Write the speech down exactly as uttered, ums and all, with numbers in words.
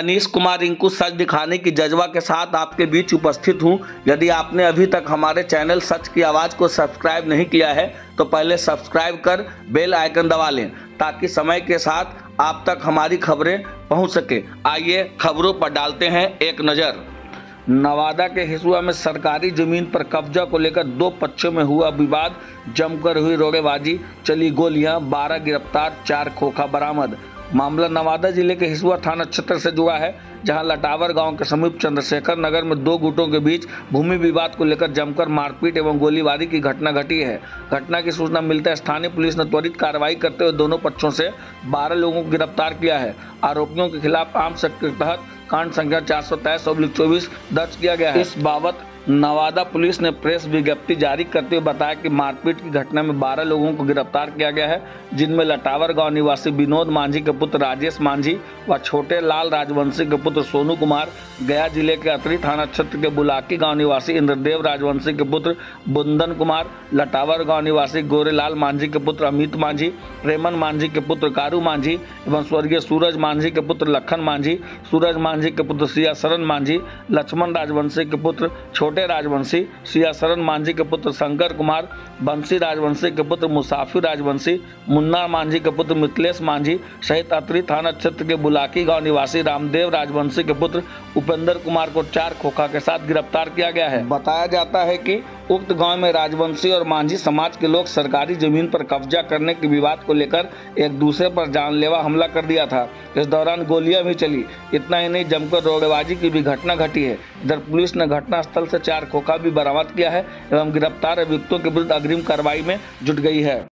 मनीष कुमार रिंकू सच दिखाने की जज्बा के साथ आपके बीच उपस्थित हूं। यदि आपने अभी तक हमारे चैनल सच की आवाज़ को सब्सक्राइब नहीं किया है तो पहले सब्सक्राइब कर बेल आइकन दबा लें ताकि समय के साथ आप तक हमारी खबरें पहुंच सके। आइए खबरों पर डालते हैं एक नज़र। नवादा के हिसुआ में सरकारी जमीन पर कब्जा को लेकर दो पक्षों में हुआ विवाद, जमकर हुई रोड़ेबाजी, चली गोलियां, बारह गिरफ्तार, चार खोखा बरामद। मामला नवादा जिले के हिसुआ थाना क्षेत्र से जुड़ा है, जहां लटावर गांव के समीप चंद्रशेखर नगर में दो गुटों के बीच भूमि विवाद को लेकर जमकर मारपीट एवं गोलीबारी की घटना घटी है। घटना की सूचना मिलते स्थानीय पुलिस ने त्वरित कार्रवाई करते हुए दोनों पक्षों से बारह लोगों को गिरफ्तार किया है। आरोपियों के खिलाफ आर्म्स एक्ट के तहत कांड संख्या चार सौ तेईस ऑब्लिक चौबीस दर्ज किया गया है। इस बाबत नवादा पुलिस ने प्रेस विज्ञप्ति जारी करते हुए बताया कि मारपीट की घटना में बारह लोगों को गिरफ्तार किया गया है, जिनमें लटावर गांव निवासी विनोद मांझी के पुत्र राजेश मांझी व छोटे लाल राजवंशी के पुत्र सोनू कुमार, गया जिले के अतरी थाना क्षेत्र के बुलाकी गांव निवासी इंद्रदेव राजवंशी के पुत्र बुंदन कुमार, लटावर गांव निवासी गोरेलाल मांझी के पुत्र अमित मांझी, प्रेमन मांझी के पुत्र कारू मांझी एवं स्वर्गीय सूरज मांझी के पुत्र लखन मांझी, सूरज मांझी के पुत्र सियासरन मांझी, लक्ष्मण राजवंशी के पुत्र छोटे राजवंशी, सियासरन मांझी के पुत्र शंकर कुमार, बंसी राजवंशी के पुत्र मुसाफिर राजवंशी, मुन्ना मांझी के पुत्र मिथिलेश मांझी सहित अतरी थाना क्षेत्र के बुलाकी गांव निवासी रामदेव राजवंशी के पुत्र उपेंद्र कुमार को चार खोखा के साथ गिरफ्तार किया गया है। बताया जाता है कि उक्त गांव में राजवंशी और मांझी समाज के लोग सरकारी जमीन पर कब्जा करने के विवाद को लेकर एक दूसरे पर जानलेवा हमला कर दिया था। इस दौरान गोलियां भी चली। इतना ही नहीं, जमकर रोड़ेबाजी की भी घटना घटी है। इधर पुलिस ने घटनास्थल से चार खोखा भी बरामद किया है एवं गिरफ्तार अभियुक्तों के विरुद्ध अग्रिम कार्रवाई में जुट गई है।